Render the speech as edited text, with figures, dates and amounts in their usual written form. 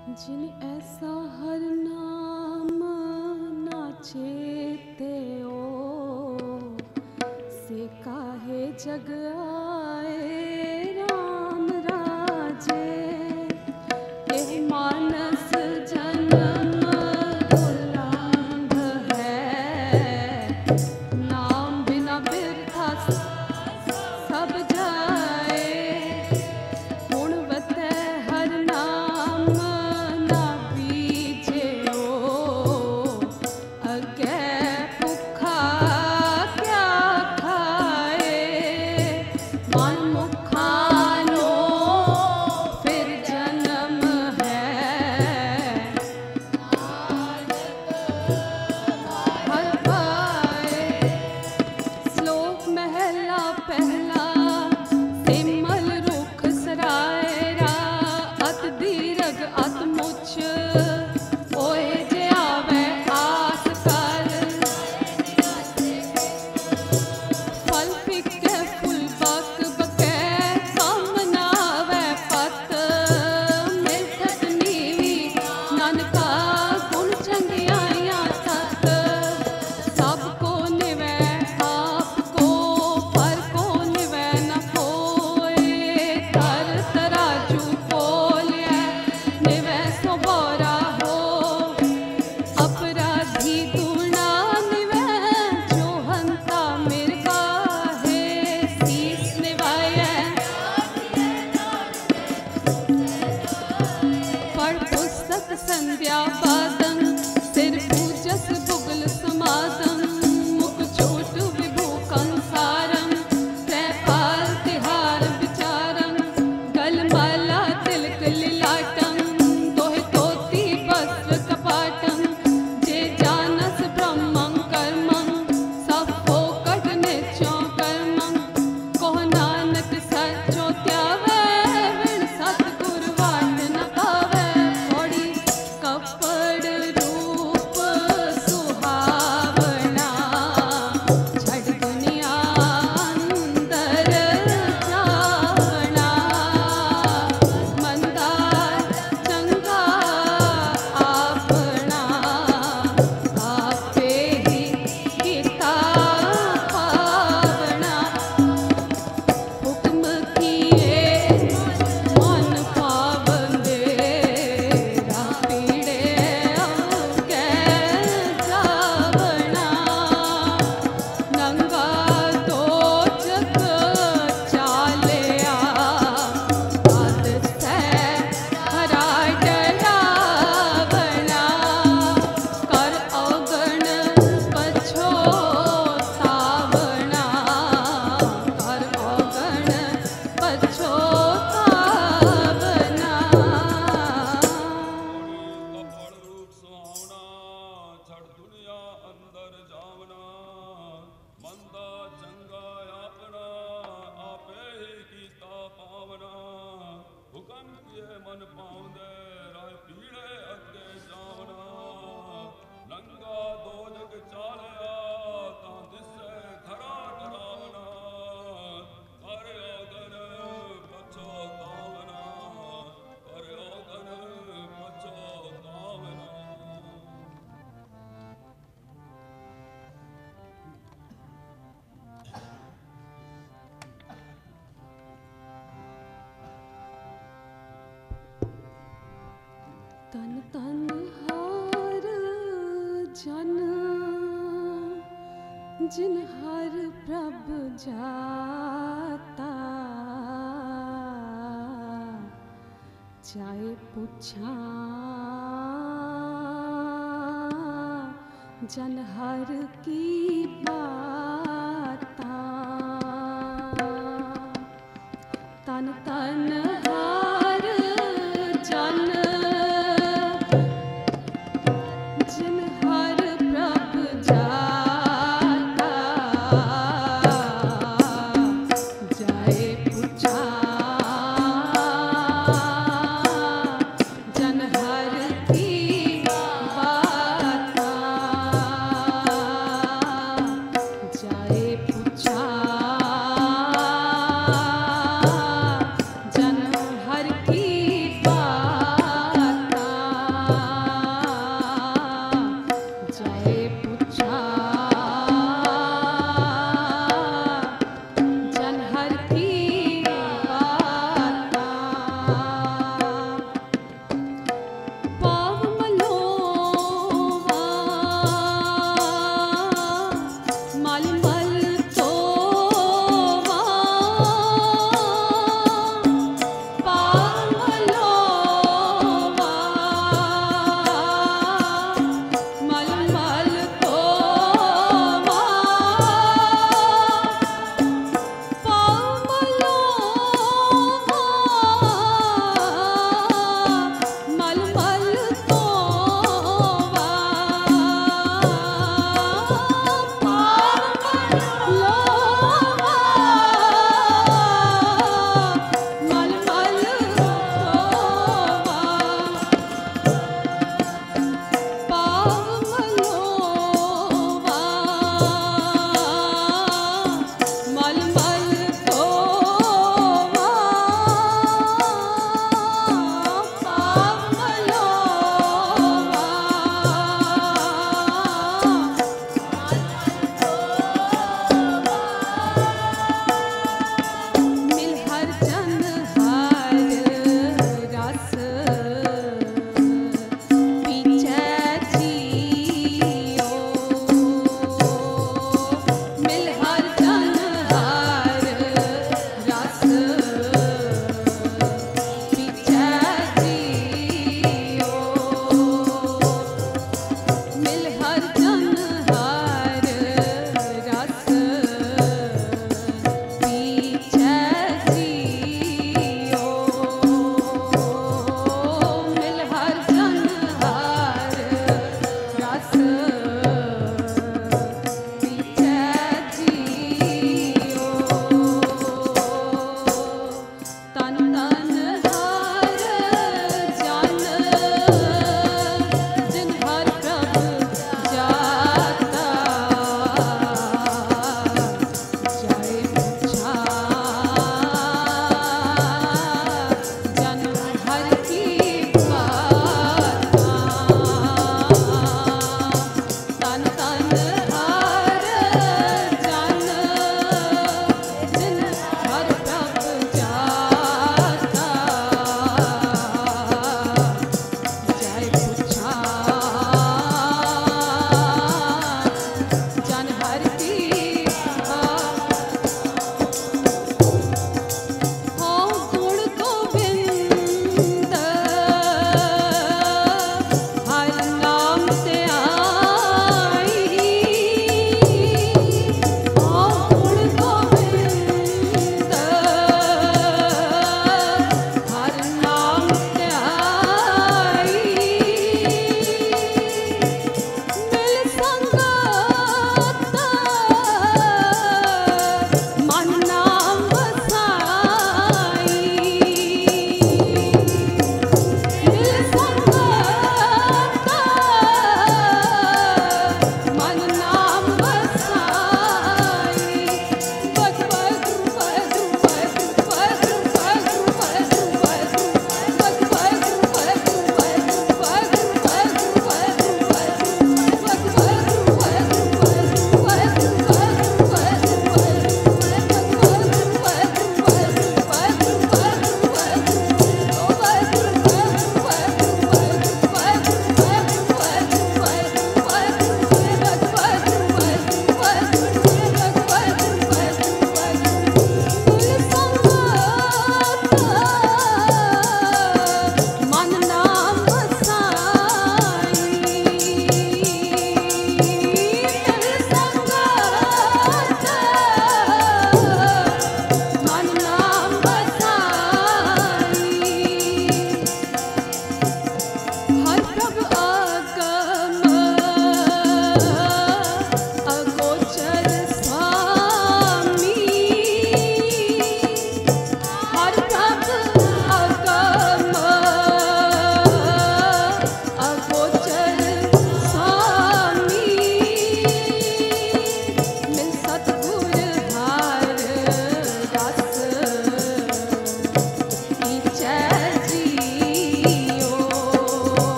जिन ऐसा हर नाम ना चेते ओ, से काहे जग आए राम राजे। एह मानस जन्म दुर्लभ है, नाम बिना बिरथा सब जाए। गुणवत हर नाम ना बीजे ओ, अगे भुखा क्या खाए। मन मुखानो फिर जन्म है, हर पाए। श्लोक महला पहला, सिमल रुख सरायरा। अत दीर्घ अत मुछ, ओए जे आवे आस कर। फल फिके फुल बक बकै, कम ना आवे पत। मिलखत नीवी नानका, गुण चंगियाइयां तक। सबको निवै आपको, पर को निवै न कोय। तर तराजू तोलै, निवै सो बोरा हो। अपराधी तूना निवै, जो हंता मिर्गा है। शीस निवायै पढ़ पुस्तक संध्या पादन। सिर पूजस बुगल समादम, मुख चोट विभू कंसारम। त्रैपाल तिहार विचारम, गलमाला तिलक लिलाटम। दोहे तोती वस्त्र कपाटम, जे जानस ब्रह्मं कर्मं। सब फोकट नित्यों कर्मं, कोह नानक सच्चो त्यावै। विण सतगुर वाट न पावै, थोड़ी कपड़ रूप सुहावना। छड़ दुनिया अंदर जावना, मंदार चंगा आपना। आपे ही गीता पावना, हुक्म किए मन पावंदे। राह पीड़े अवकै जावना, नंगा दोचक चालिया। आदत है हरा डरावना, कर अवगण पछोतावना। कर अवगण पछोतावना। कपड़ रूप सुहावना, छड़ दुनिया अंदर जावना। मंदा चंगा आपना, आपे ही कीता पावना। हुक्म किए मन पाउंदे, राह पीड़े अगे जावना। नंगा दो जग चालिया, तां दिसे खरा डरावना। कर अवगण पछोतावना, कर अवगण पछोतावना। तन तन हार जन, जिन हर प्रभ जाता। चाहे पूछा जन हर की बाता। तन तन